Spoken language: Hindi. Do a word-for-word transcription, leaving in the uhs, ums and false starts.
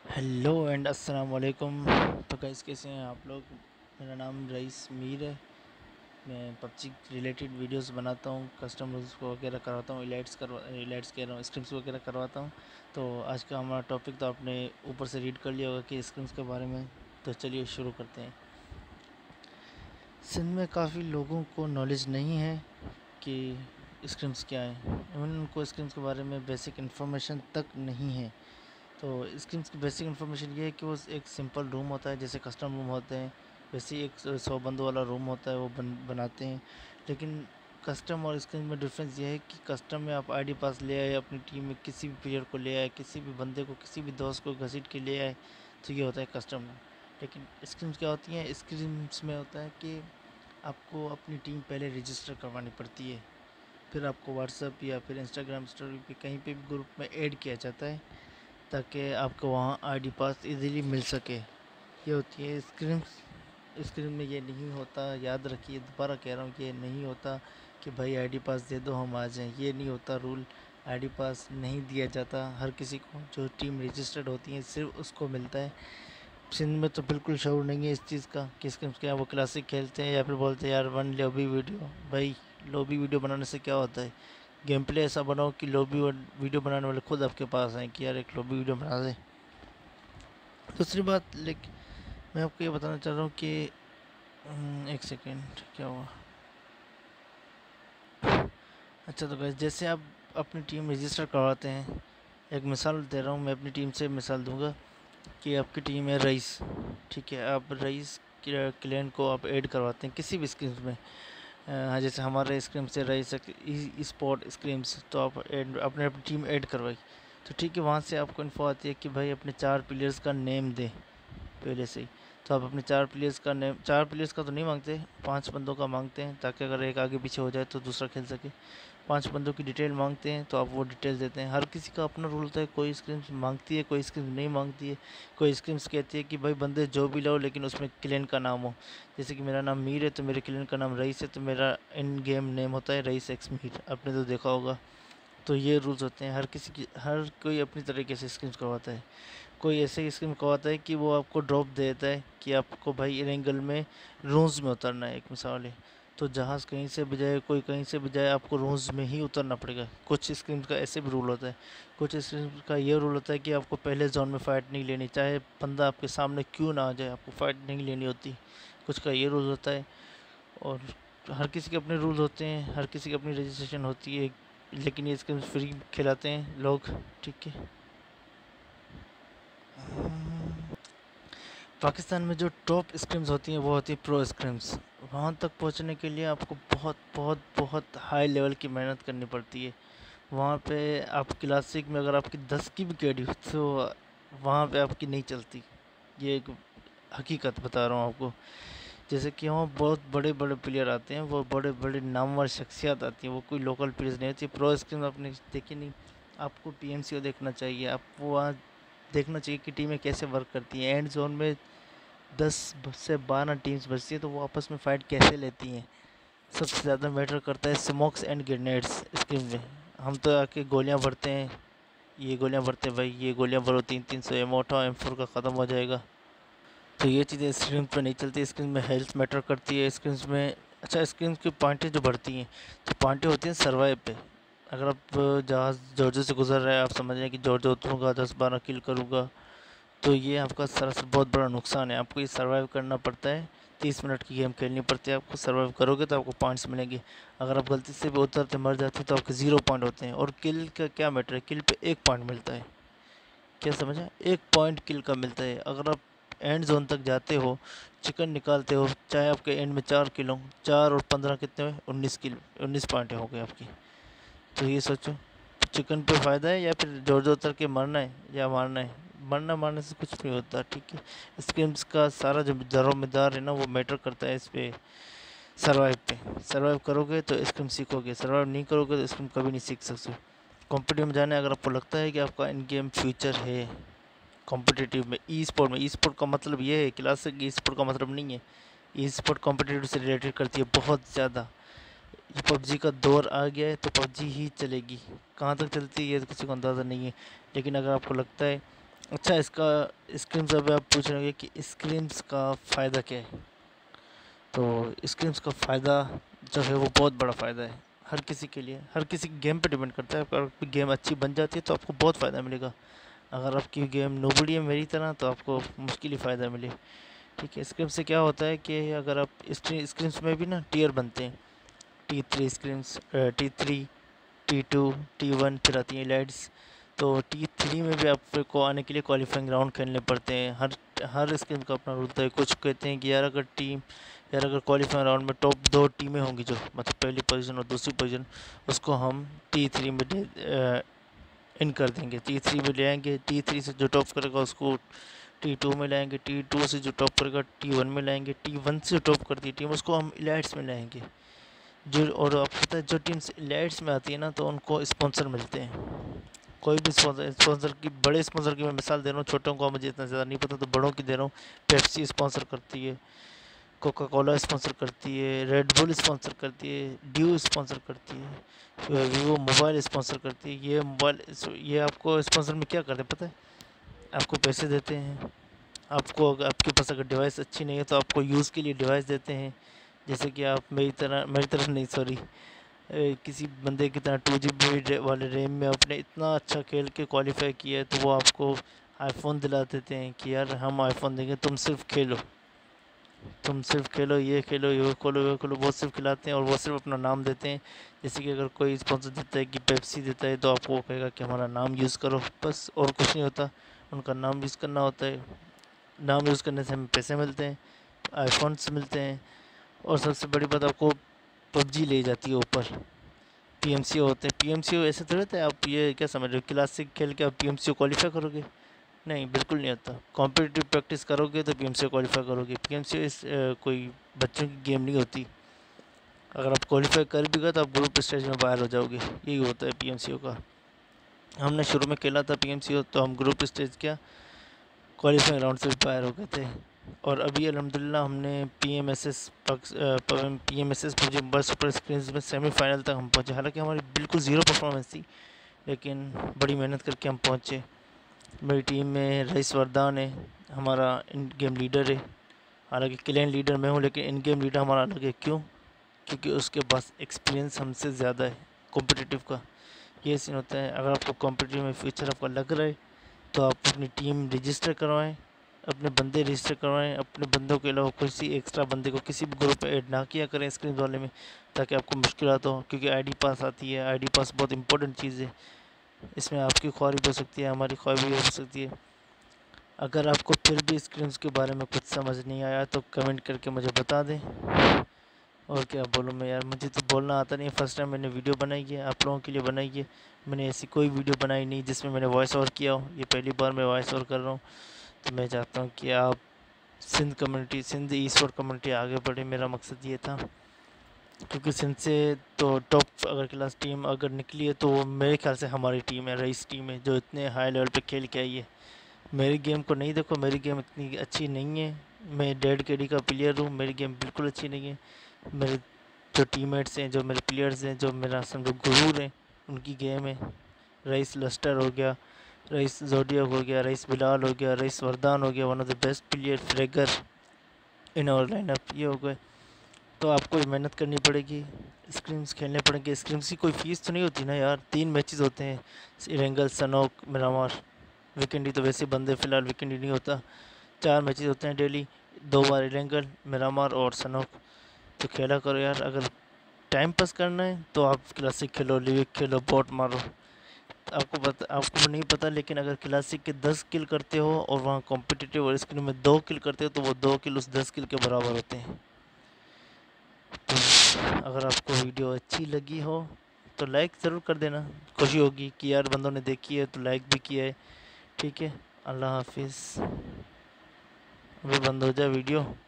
हेलो एंड अस्सलाम वालेकुम। तो गाइस कैसे हैं आप लोग। मेरा नाम रईस मीर है। मैं पबजी रिलेटेड वीडियोस बनाता हूँ, कस्टम रूल्स वगैरह करवाता हूँ, इलाइट्स करवा इलाइट्स कह रहा हूँ स्क्रिम्स वगैरह करवाता हूँ। तो आज का हमारा टॉपिक तो आपने ऊपर से रीड कर लिया होगा कि स्क्रिम्स के बारे में। तो चलिए शुरू करते हैं। सिंध में काफ़ी लोगों को नॉलेज नहीं है कि स्क्रिम्स क्या है। इवन उनको स्क्रिम्स के बारे में बेसिक इन्फॉर्मेशन तक नहीं है। तो स्क्रिम्स की बेसिक इन्फॉर्मेशन ये है कि वो एक सिंपल रूम होता है, जैसे कस्टम रूम होते हैं वैसे ही एक सौ बंदों वाला रूम होता है, वो बन बनाते हैं। लेकिन कस्टम और स्क्रिम में डिफरेंस ये है कि कस्टम में आप आईडी पास ले आए, अपनी टीम में किसी भी प्लेयर को ले आए, किसी भी बंदे को, किसी भी दोस्त को घसीट के ले आए, तो ये होता है कस्टम में। लेकिन स्क्रिम्स क्या होती हैं, स्क्रिम्स में होता है कि आपको अपनी टीम पहले रजिस्टर करवानी पड़ती है, फिर आपको व्हाट्सएप या फिर इंस्टाग्राम स्टोरी पे कहीं पे भी ग्रुप में ऐड किया जाता है, ताकि आपको वहाँ आईडी पास इजीली मिल सके। ये होती है स्क्रीम्स। स्क्रीन में ये नहीं होता, याद रखिए, दोबारा कह रहा हूँ, ये नहीं होता कि भाई आईडी पास दे दो हम आ जाएं। ये नहीं होता रूल। आईडी पास नहीं दिया जाता हर किसी को, जो टीम रजिस्टर्ड होती है सिर्फ उसको मिलता है। सिंध में तो बिल्कुल शौर नहीं है इस चीज़ का कि स्क्रिम्स क्या है। वो क्लासिक खेलते हैं या फिर बोलते हैं यार वन लॉबी वीडियो। भाई लॉबी वीडियो बनाने से क्या होता है, गेम प्ले ऐसा बनाओ कि लॉबी वीडियो बनाने वाले खुद आपके पास आएँ कि यार एक लॉबी वीडियो बना दे। दूसरी बात, लेकिन मैं आपको ये बताना चाह रहा हूँ कि हम्म, एक सेकेंड, क्या हुआ। अच्छा तो गाइस, जैसे आप अपनी टीम रजिस्टर करवाते हैं, एक मिसाल दे रहा हूँ, मैं अपनी टीम से मिसाल दूंगा कि आपकी टीम है रईस। ठीक है, आप रईस क्लैन को आप ऐड करवाते हैं किसी भी स्क्रीम्स में। हाँ, जैसे हमारे स्क्रीम से रईस स्पॉट स्क्रीम्स, तो आप ऐड अपने अपनी टीम ऐड करवाई। तो ठीक है, वहाँ से आपको इन्फो आती है कि भाई अपने चार प्लेयर्स का नेम दें पहले से ही। तो आप अपने चार प्लेयर्स का नेम, चार प्लेयर्स का तो नहीं मांगते, पांच बंदों का मांगते हैं, ताकि अगर एक आगे पीछे हो जाए तो दूसरा खेल सके। पांच बंदों की डिटेल मांगते हैं, तो आप वो डिटेल देते हैं। हर किसी का अपना रूल होता है, कोई स्क्रीम्स मांगती है, कोई स्क्रीम्स नहीं मांगती है। कोई स्क्रीम्स कहती है कि भाई बंदे जो भी लाओ लेकिन उसमें क्लेन का नाम हो। जैसे कि मेरा नाम मीर है तो मेरे क्लेन का नाम रईस है, तो मेरा इन गेम नेम होता है रईस एक्स मीर। आपने तो देखा होगा। तो ये रूल्स होते हैं। हर किसी की, हर कोई अपनी तरीके से स्क्रीम्स करवाता है। कोई ऐसे स्कीम करवाता है कि वो आपको ड्रॉप दे देता है कि आपको भाई एंगल में रूम्स में उतरना है, एक मिसाल है। तो जहाज़ कहीं से भी जाए, कोई कहीं से भी जाए, आपको रूम्स में ही उतरना पड़ेगा। कुछ स्कीम का ऐसे भी रूल होता है। कुछ स्कीम का ये रूल होता है कि आपको पहले जोन में फ़ाइट नहीं लेनी, चाहे बंदा आपके सामने क्यों ना आ जाए, आपको फ़ाइट नहीं लेनी होती। कुछ का ये रूल होता है। और हर किसी के अपने रूल होते हैं, हर किसी की अपनी रजिस्ट्रेशन होती है। लेकिन ये स्कीम फ्री खिलाते हैं लोग। ठीक है। पाकिस्तान में जो टॉप स्क्रिम्स होती हैं वो होती है प्रो स्क्रिम्स। वहाँ तक पहुँचने के लिए आपको बहुत बहुत बहुत हाई लेवल की मेहनत करनी पड़ती है। वहाँ पे आप क्लासिक में अगर आपकी दस की भी केडी हो तो वहाँ पे आपकी नहीं चलती। ये एक हकीकत बता रहा हूँ आपको। जैसे कि वहाँ बहुत बड़े बड़े प्लेयर आते हैं, वो बड़े बड़े नामवर शख्सियत आती हैं, वो कोई लोकल प्लेयर्स नहीं होती। प्रो स्क्रिम आपने देखी नहीं। आपको पी एम सी ओ देखना चाहिए, आपको वहाँ देखना चाहिए कि टीमें कैसे वर्क करती हैं। एंड जोन में दस से बारह टीम्स बचती है, तो वो आपस में फ़ाइट कैसे लेती हैं। सबसे ज़्यादा मैटर करता है स्मोक्स एंड ग्रेनेड्स स्क्रीन में। हम तो आके गोलियां भरते हैं, ये गोलियां भरते हैं भाई, ये गोलियां भरो, तीन तीन सौ एम उठाओ, एम फोर का ख़त्म हो जाएगा। तो ये चीज़ें स्क्रीन पर नहीं चलती। स्क्रीन में हेल्थ मैटर करती है स्क्रीन में। अच्छा, स्क्रीन की पॉइंटें जो बढ़ती हैं, तो पॉइंटें होती हैं सर्वाइव पे। अगर आप जहाज़ जॉर्जो से गुजर रहे हैं, आप समझ रहे हैं कि जॉर्जो उतरूँगा, दस बारह किल करूँगा, तो ये आपका सरासर बहुत बड़ा नुकसान है। आपको ये सर्वाइव करना पड़ता है। तीस मिनट की गेम खेलनी पड़ती है आपको। सर्वाइव करोगे तो आपको पॉइंट्स मिलेंगे। अगर आप गलती से भी उतरते मर जाते तो आपके ज़ीरो पॉइंट होते हैं। और किल का क्या मैटर है, किल पे एक पॉइंट मिलता है। क्या समझा, एक पॉइंट किल का मिलता है। अगर आप एंड जोन तक जाते हो, चिकन निकालते हो, चाहे आपके एंड में चार किल हो, चार और पंद्रह कितने हुए, उन्नीस किल, उन्नीस पॉइंट हो गए आपकी। तो ये सोचो, चिकन पे फ़ायदा है या फिर जोर जोर उतर के मरना है या मारना है। मरना मारने से कुछ नहीं होता। ठीक है, स्किम्स का सारा जो दारोमदार है ना, वो मैटर करता है इस पे, सर्वाइव पे। सर्वाइव करोगे तो स्किम सीखोगे, सर्वाइव नहीं करोगे तो स्किम कभी नहीं सीख सकते। कॉम्पिटिटिव में जाने अगर आपको लगता है कि आपका इन गेम फ्यूचर है कॉम्पिटिटिव में, ई स्पोर्ट में। ई स्पोर्ट का मतलब ये है, क्लासिक ई स्पोर्ट का मतलब नहीं है। ई स्पोर्ट कॉम्पिटिटिव से रिलेटेड करती है बहुत ज़्यादा। ये पबजी का दौर आ गया है तो पबजी ही चलेगी। कहाँ तक चलती है ये तो किसी को अंदाज़ा नहीं है। लेकिन अगर आपको लगता है अच्छा, इसका स्क्रीम्स अभी आप पूछ रहे होंगे कि स्क्रीम्स का फ़ायदा क्या है। तो स्क्रीम्स का फ़ायदा जो है वो बहुत बड़ा फ़ायदा है हर किसी के लिए, हर किसी गेम पे डिपेंड करता है। अगर गेम अच्छी बन जाती है तो आपको बहुत फ़ायदा मिलेगा। अगर आपकी गेम नोबड़ी है मेरी तरह तो आपको मुश्किल ही फ़ायदा मिले। ठीक है, स्क्रीम से क्या होता है कि अगर आप स्क्रीम्स में भी ना टीयर बनते हैं, T three scrims, T three, T two, T one, फिर आती हैं एलाइड्स। तो टी थ्री में भी आपको आने के लिए क्वालिफाइंग राउंड खेलने पड़ते हैं। हर हर स्क्रीम का अपना रूल है। कुछ कहते हैं कि यार अगर टीम यार अगर क्वालिफाइंग राउंड में टॉप दो टीमें होंगी, जो मतलब पहली पोजीशन और दूसरी पोजीशन, उसको हम टी थ्री में इन कर देंगे, टी थ्री में ले आएंगे। टी थ्री से जो टॉप करेगा उसको टी टू में लाएंगे, टी टू से जो टॉप करेगा टी वन में लाएंगे, टी वन से जो टॉप करती है टीम उसको हम इलाइट्स में लाएंगे। जो और आपको पता है जो टीम्स इलाइट्स में आती है ना तो उनको स्पॉन्सर मिलते हैं। कोई भी स्पॉन्सर स्पॉन्सर की बड़े स्पॉन्सर की मैं मिसाल दे रहा हूँ, छोटों को मुझे इतना ज़्यादा नहीं पता तो बड़ों की दे रहा हूँ। पेप्सी स्पॉन्सर करती है, कोका कोला स्पॉन्सर करती है, रेड बुल स्पॉन्सर करती है, ड्यू स्पॉन्सर करती है, वीवो मोबाइल स्पॉन्सर करती है। ये मोबाइल ये आपको स्पॉन्सर में क्या करते हैं पता है? आपको पैसे देते हैं। आपको अगर आपके पास अगर डिवाइस अच्छी नहीं है तो आपको यूज़ के लिए डिवाइस देते हैं। जैसे कि आप मेरी तरह मेरी तरह नहीं सॉरी किसी बंदे की तरह टू जी बी वाले रैम में आपने इतना अच्छा खेल के क्वालिफाई किया है तो वो आपको आईफोन दिला देते हैं कि यार हम आईफोन देंगे, तुम सिर्फ खेलो, तुम सिर्फ खेलो, ये खेलो, ये खोलो, ये खोलो, वो सिर्फ खिलाते हैं और वो सिर्फ अपना नाम देते हैं। जैसे कि अगर कोई स्पॉन्सर देता है कि पेप्सी देता है तो आपको वो कहेगा कि हमारा नाम यूज़ करो, बस और कुछ नहीं होता। उनका नाम यूज़ करना होता है। नाम यूज़ करने से हमें पैसे मिलते हैं, आईफोन्स मिलते हैं। और सबसे बड़ी बात आपको पबजी ले जाती है ऊपर। पी एम सी ओ होते हैं, पी एम सी ओ ऐसे थोड़े होता है। आप ये क्या समझ रहे हो क्लासिक खेल के आप P M C O qualify करोगे? नहीं, बिल्कुल नहीं होता। कॉम्पिटिटिव प्रैक्टिस करोगे तो P M C O qualify करोगे। पी एम सी ओ इस अ, कोई बच्चों की गेम नहीं होती। अगर आप क्वालिफाई कर भी गए तो आप ग्रुप स्टेज में बाहर हो जाओगे, यही होता है पी एम सी ओ का। हमने शुरू में खेला था पी एम सी ओ तो हम ग्रुप स्टेज क्या क्वालिफाइंग राउंड से भी बाहर हो गए थे। और अभी अल्हम्दुलिल्लाह हमने P M S S P M S S PUBG mobile super screen में सेमीफाइनल तक हम पहुँचे। हालांकि हमारी बिल्कुल ज़ीरो परफॉर्मेंस थी लेकिन बड़ी मेहनत करके हम पहुँचे। मेरी टीम में रईस वरदान है, हमारा इन गेम लीडर है। हालांकि क्लैन लीडर मैं हूँ लेकिन इन गेम लीडर हमारा अलग है। क्यों? क्योंकि उसके पास एक्सपीरियंस हमसे ज़्यादा है कॉम्पिटिटिव का। ये सीन होता है। अगर आपको कॉम्पिटिटिव में फ्यूचर आपका लग रहा है तो आप अपनी टीम रजिस्टर करवाएं, अपने बंदे रजिस्टर करवाएं। अपने बंदों के अलावा किसी एक्स्ट्रा बंदे को किसी भी ग्रुप में ऐड ना किया करें स्क्रीन वाले में, ताकि आपको मुश्किलात हो। क्योंकि आईडी पास आती है, आईडी पास बहुत इंपॉर्टेंट चीज़ है। इसमें आपकी ख्वारी भी हो सकती है, हमारी ख्वारी भी हो सकती है। अगर आपको फिर भी स्क्रीम्स के बारे में कुछ समझ नहीं आया तो कमेंट करके मुझे बता दें। और क्या बोलूँ मैं यार, मुझे तो बोलना आता नहीं है। फर्स्ट टाइम मैंने वीडियो बनाई है, आप लोगों के लिए बनाई है। मैंने ऐसी कोई वीडियो बनाई नहीं जिसमें मैंने वॉइस ओवर किया हो। ये पहली बार मैं वॉइस ओवर कर रहा हूँ। तो मैं चाहता हूँ कि आप Sindh community Sindh e sport community आगे बढ़े, मेरा मकसद ये था। क्योंकि सिंध से तो टॉप अगर क्लास टीम अगर निकली है तो वो मेरे ख्याल से हमारी टीम है, रईस टीम है, जो इतने हाई लेवल पे खेल के आई है। मेरी गेम को नहीं देखो, मेरी गेम इतनी अच्छी नहीं है। मैं डेड केडी का प्लेयर हूँ, मेरी गेम बिल्कुल अच्छी नहीं है। मेरे जो टीममेट्स हैं, जो मेरे प्लेयर्स हैं, जो मेरा समझो गुरूर हैं, उनकी गेम है। रईस लस्टर हो गया, रईस जोडियक हो गया, रईस बिलाल हो गया, रईस वरदान हो गया, one of the best player fragger in our lineup, ये हो गए। तो आपको मेहनत करनी पड़ेगी, स्क्रीम्स खेलने पड़ेंगे। स्क्रीम्स की कोई फ़ीस तो नहीं होती ना यार। तीन मैचेस होते हैं, इरेंगल, सनोक, मिरामार। वीकेंडी तो वैसे बंदे फ़िलहाल वीकेंडी नहीं होता। चार मैचेस होते हैं डेली, दो बार इरेंगल, मिरामार और सनोक। तो खेला करो यार। अगर टाइम पास करना है तो आप क्लासिक खेलो, लिविक खेलो, बॉट मारो। आपको पता आपको नहीं पता लेकिन अगर क्लासिक के दस किल करते हो और वहाँ कॉम्पिटिटिव और स्क्रीन में दो किल करते हो तो वो दो किल उस दस किल के बराबर होते हैं। तो अगर आपको वीडियो अच्छी लगी हो तो लाइक ज़रूर कर देना। खुशी होगी कि यार बंदों ने देखी है तो लाइक भी किया है। ठीक है, अल्लाह हाफिज़। अभी बंद हो जाए वीडियो।